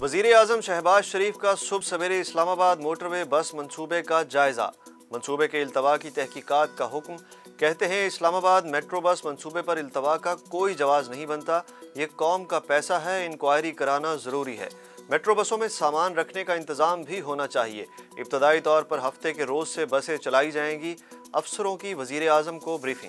वज़ीर आज़म शहबाज शरीफ का सुबह सवेरे इस्लामाबाद मोटरवे बस मंसूबे का जायज़ा। मंसूबे के इल्तवा की तहकीकात का हुक्म। कहते हैं इस्लामाबाद मेट्रो बस मंसूबे पर इल्तवा का कोई जवाज़ नहीं बनता। ये कौम का पैसा है, इंक्वायरी कराना ज़रूरी है। मेट्रो बसों में सामान रखने का इंतज़ाम भी होना चाहिए। इब्तदाई तौर पर हफ्ते के रोज़ से बसें चलाई जाएंगी। अफसरों की वज़ीर आज़म को ब्रीफिंग।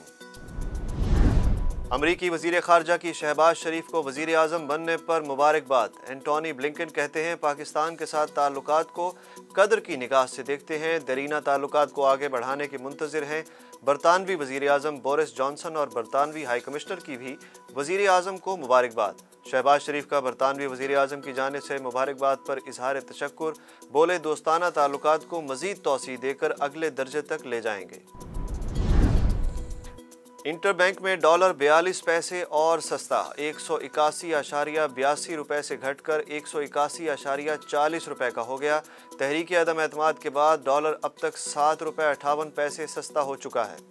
अमरीकी वज़ीर ख़ारजा की शहबाज शरीफ को वज़ीर आज़म बनने पर मुबारकबाद। एंटोनी ब्लिंकन कहते हैं पाकिस्तान के साथ ताल्लुकात को कदर की निगाह से देखते हैं, दरीना ताल्लुकात को आगे बढ़ाने के मुंतज़िर हैं। बरतानवी वज़ीर आज़म बोरिस जॉनसन और बरतानवी हाई कमिश्नर की भी वज़ीर आज़म को मुबारकबाद। शहबाज शरीफ का बरतानवी वज़ीर आज़म की जानिब से मुबारकबाद पर इजहार तशक्कुर। बोले दोस्ताना ताल्लुकात को मज़ीद तौसी देकर अगले दर्जे तक ले जाएंगे। इंटर बैंक में डॉलर 42 पैसे और सस्ता 181.82 रुपये से घटकर 181.40 रुपये का हो गया। तहरीक अदम एतमाद के बाद डॉलर अब तक 7 रुपये 58 पैसे सस्ता हो चुका है।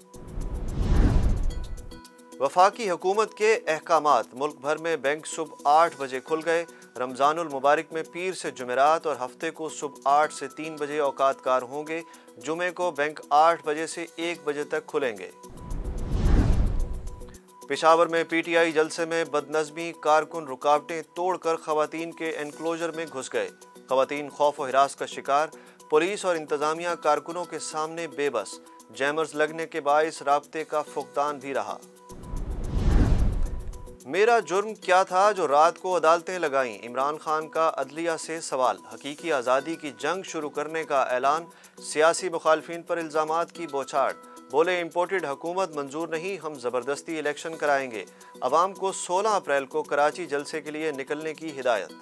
वफाकी हुकूमत के अहकामात। मुल्क भर में बैंक सुबह 8 बजे खुल गए। रमज़ानुल मुबारक में पीर से जुमेरात और हफ्ते को सुबह 8 से 3 बजे औकात कार होंगे। जुमे को बैंक 8 बजे से 1 बजे तक खुलेंगे। पेशावर में पीटीआई जलसे में बदनज़मी। कारकुन रुकावटें तोड़कर खवातीन के एनक्लोजर में घुस गए। खवातीन खौफ व हिरास का शिकार। पुलिस और इंतजामिया कारकुनों के सामने बेबस। जैमर्स लगने के बाइस राब्ते का फुकदान भी रहा। मेरा जुर्म क्या था जो रात को अदालतें लगाईं। इमरान खान का अदलिया से सवाल। हकीकी आज़ादी की जंग शुरू करने का ऐलान। सियासी मुखालफिन पर इल्ज़ामात की बौछार। बोले इम्पोर्टेड हुकूमत मंजूर नहीं, हम ज़बरदस्ती इलेक्शन कराएंगे। अवाम को 16 अप्रैल को कराची जलसे के लिए निकलने की हिदायत।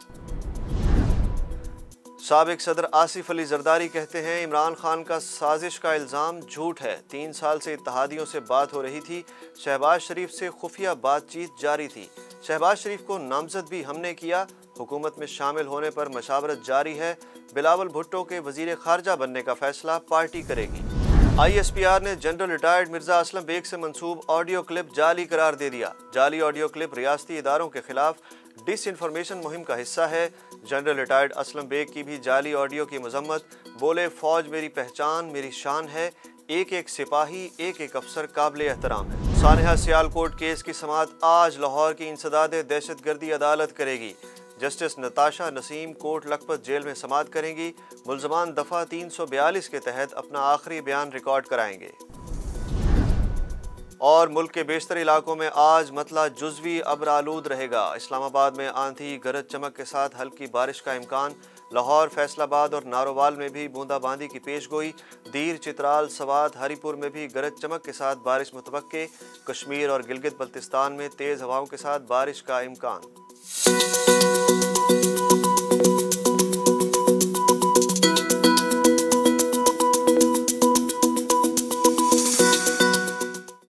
साबिक सदर आसिफ अली जरदारी कहते हैं इमरान खान का साजिश का इल्ज़ाम झूठ है। 3 साल से इत्तहादियों से बात हो रही थी। शहबाज शरीफ से खुफिया बातचीत जारी थी। शहबाज शरीफ को नामजद भी हमने किया। हुकूमत में शामिल होने पर मशावरत जारी है। बिलावल भुट्टो के वज़ीर ख़ारजा बनने का फैसला पार्टी करेगी। ISPR ने जनरल रिटायर्ड मिर्जा असलम बेग से मंसूब ऑडियो क्लिप जाली करार दे दिया। जाली ऑडियो क्लिप रियासती इदारों के खिलाफ डिसइंफॉर्मेशन मुहिम का हिस्सा है। जनरल रिटायर्ड असलम बेग की भी जाली ऑडियो की मजम्मत। बोले फौज मेरी पहचान, मेरी शान है। एक एक सिपाही, एक एक अफसर काबिल एहतराम है। सानहा सियालकोट केस की समाअत आज लाहौर की इंसदाद दहशतगर्दी अदालत करेगी। जस्टिस नताशा नसीम कोट लखपत जेल में समाअत करेंगी। मुल्ज़मान दफ़ा 342 के तहत अपना आखिरी बयान रिकॉर्ड कराएंगे। और मुल्क के बेशतर इलाकों में आज मतला जुज़वी अब्र आलूद रहेगा। इस्लामाबाद में आंधी गरज चमक के साथ हल्की बारिश का इम्कान। लाहौर, फैसलाबाद और नारोवाल में भी बूंदाबांदी की पेशगोई। दीर, चित्राल, सवात, हरीपुर में भी गरज चमक के साथ बारिश मुतवक्के। कश्मीर और गिलगित बल्तिस्तान में तेज़ हवाओं के साथ बारिश का इम्कान।